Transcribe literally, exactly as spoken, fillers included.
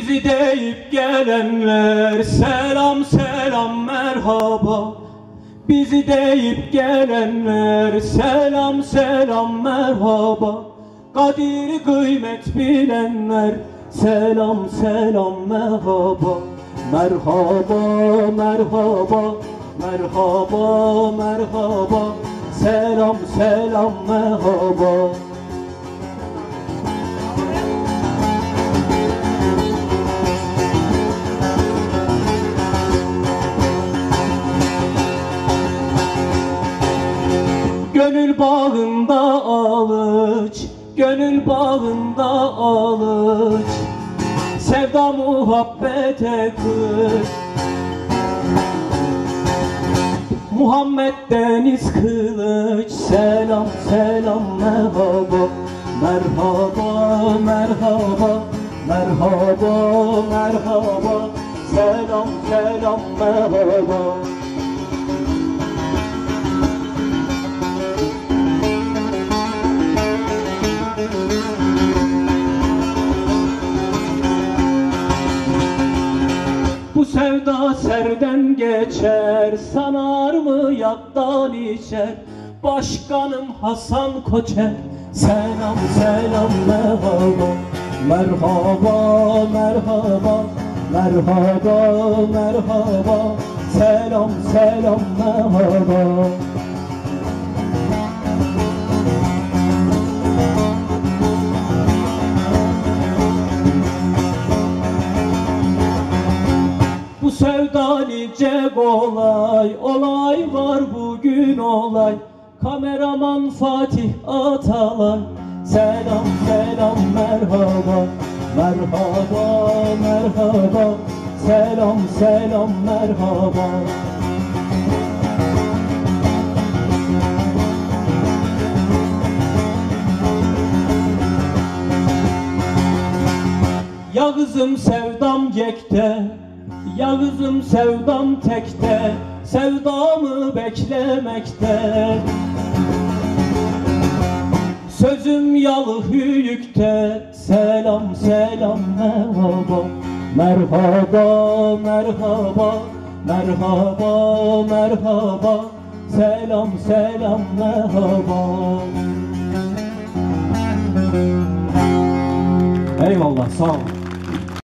Bizi deyip gelenler selam selam merhaba. Bizi deyip gelenler selam selam merhaba. Kadir kıymet bilenler selam selam merhaba. Merhaba merhaba merhaba merhaba. Selam selam merhaba. Gönül bağında alıç, gönül bağında alıç, sevda muhabbete kır. Muhammed deniz kılıç, selam selam merhaba. Merhaba merhaba merhaba merhaba. Selam selam merhaba. Bu sevda serden geçer, sanar mı yattan içer? Başkanım Hasan Koçer, selam selam merhaba. Merhaba merhaba merhaba merhaba. Selam selam merhaba. Bu sevda nice olay, olay var bugün olay. Kameraman Fatih Atalay, selam selam merhaba. Merhaba merhaba, selam selam merhaba. Yağızım sevdam yekte, yağızım sevdam tekte, sevdamı beklemekte. Sözüm yalı hüyükte, selam selam merhaba. Merhaba merhaba merhaba merhaba. Selam selam merhaba. Eyvallah, sağ ol.